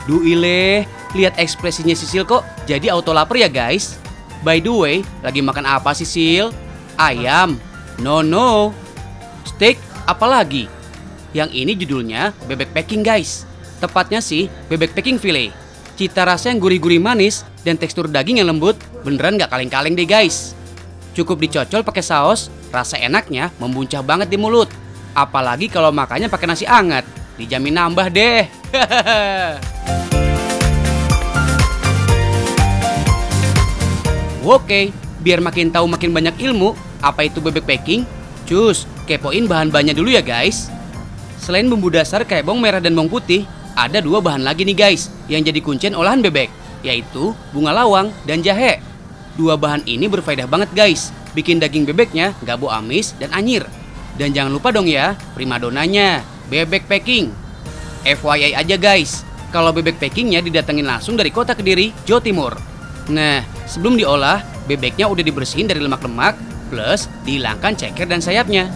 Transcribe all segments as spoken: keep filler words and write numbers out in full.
Duile, lihat ekspresinya Sisil kok jadi auto lapar ya guys. By the way, lagi makan apa Sisil? Ayam? No no. Steak? Apalagi? Yang ini judulnya bebek packing guys. Tepatnya sih bebek packing fillet. Cita rasa yang gurih-gurih manis dan tekstur daging yang lembut beneran gak kaleng-kaleng deh guys. Cukup dicocol pakai saus, rasa enaknya membuncah banget di mulut. Apalagi kalau makannya pakai nasi anget, dijamin nambah deh. Oke, biar makin tahu makin banyak ilmu apa itu bebek packing, cus kepoin bahan-bahannya dulu ya guys. Selain bumbu dasar kayak bawang merah dan bawang putih, ada dua bahan lagi nih guys yang jadi kuncian olahan bebek, yaitu bunga lawang dan jahe. Dua bahan ini berfaedah banget guys, bikin daging bebeknya gak bau amis dan anyir. Dan jangan lupa dong ya, primadonanya, bebek packing. F Y I aja guys, kalau bebek packingnya didatengin langsung dari kota Kediri, Jawa Timur. Nah, sebelum diolah, bebeknya udah dibersihin dari lemak-lemak, plus dihilangkan ceker dan sayapnya.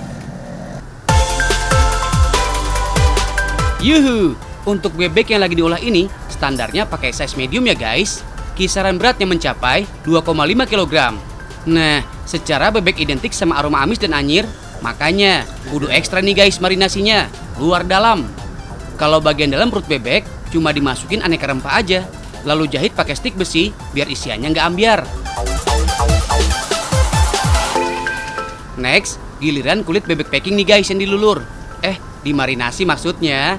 Yuhu, untuk bebek yang lagi diolah ini, standarnya pakai size medium ya guys. Kisaran beratnya mencapai dua koma lima kilogram. Nah, secara bebek identik sama aroma amis dan anyir, makanya kudu ekstra nih guys marinasinya, luar dalam. Kalau bagian dalam perut bebek, cuma dimasukin aneka rempah aja. Lalu jahit pakai stik besi biar isiannya nggak ambiar. Next, giliran kulit bebek packing nih guys yang dilulur. Eh, dimarinasi maksudnya.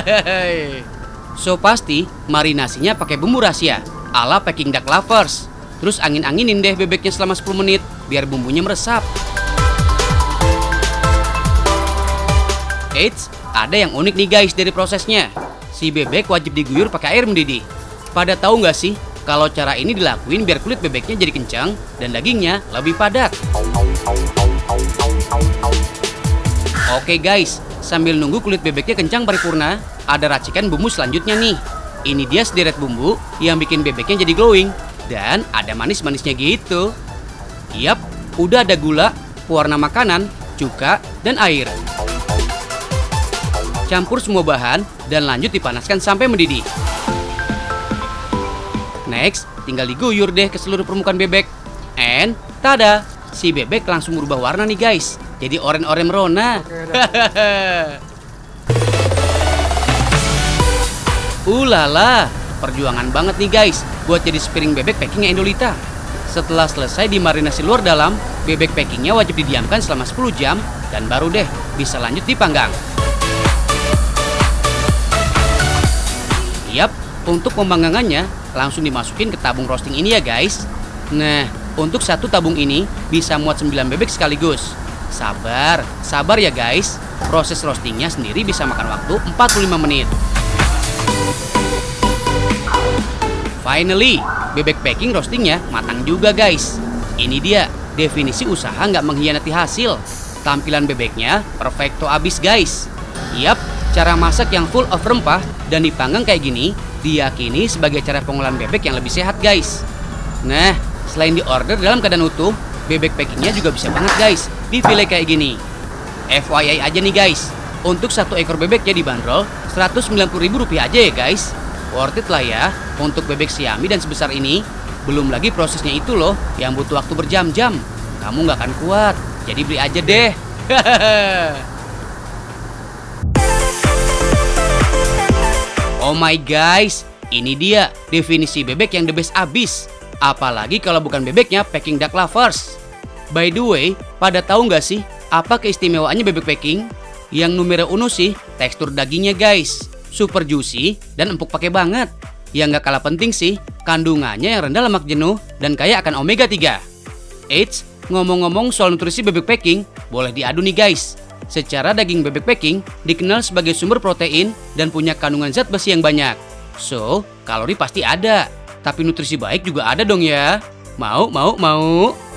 So pasti marinasinya pakai bumbu rahasia ala packing duck lovers. Terus angin-anginin deh bebeknya selama sepuluh menit biar bumbunya meresap. Eits, ada yang unik nih guys dari prosesnya. Si bebek wajib diguyur pakai air mendidih. Pada tahu nggak sih kalau cara ini dilakuin biar kulit bebeknya jadi kencang dan dagingnya lebih padat. Oke guys, sambil nunggu kulit bebeknya kencang paripurna, ada racikan bumbu selanjutnya nih. Ini dia sederet bumbu yang bikin bebeknya jadi glowing dan ada manis-manisnya gitu. Yap, udah ada gula, pewarna makanan, cuka, dan air. Campur semua bahan dan lanjut dipanaskan sampai mendidih. Next, tinggal diguyur deh ke seluruh permukaan bebek. And, tada, si bebek langsung berubah warna nih guys. Jadi oranye-oranye merona. Ulala, perjuangan banget nih guys buat jadi sepiring bebek packingnya Indolita. Setelah selesai dimarinasi luar dalam, bebek packingnya wajib didiamkan selama sepuluh jam dan baru deh bisa lanjut dipanggang. Yap, untuk pemanggangannya langsung dimasukin ke tabung roasting ini ya guys. Nah, untuk satu tabung ini bisa muat sembilan bebek sekaligus. Sabar, sabar ya guys. Proses roastingnya sendiri bisa makan waktu empat puluh lima menit. Finally, bebek packing roastingnya matang juga guys. Ini dia definisi usaha nggak mengkhianati hasil. Tampilan bebeknya perfecto abis guys. Yap, cara masak yang full of rempah dan dipanggang kayak gini diyakini sebagai cara pengolahan bebek yang lebih sehat guys. Nah, selain diorder dalam keadaan utuh, bebek packingnya juga bisa banget guys difillet kayak gini. F Y I aja nih guys, untuk satu ekor bebeknya dibanderol seratus sembilan puluh ribu rupiah aja ya guys. Worth it lah ya untuk bebek siami dan sebesar ini. Belum lagi prosesnya itu loh yang butuh waktu berjam-jam. Kamu nggak akan kuat, jadi beli aja deh. Oh my guys, ini dia definisi bebek yang the best abis. Apalagi kalau bukan bebeknya packing duck lovers. By the way, pada tahu nggak sih apa keistimewaannya bebek packing? Yang numero uno sih tekstur dagingnya guys, super juicy dan empuk pakai banget. Yang nggak kalah penting sih kandungannya yang rendah lemak jenuh dan kaya akan omega tiga. Eits, ngomong-ngomong soal nutrisi bebek packing, boleh diadu nih guys. Secara daging bebek packing dikenal sebagai sumber protein dan punya kandungan zat besi yang banyak. So, kalori pasti ada, tapi nutrisi baik juga ada dong ya. Mau, mau, mau.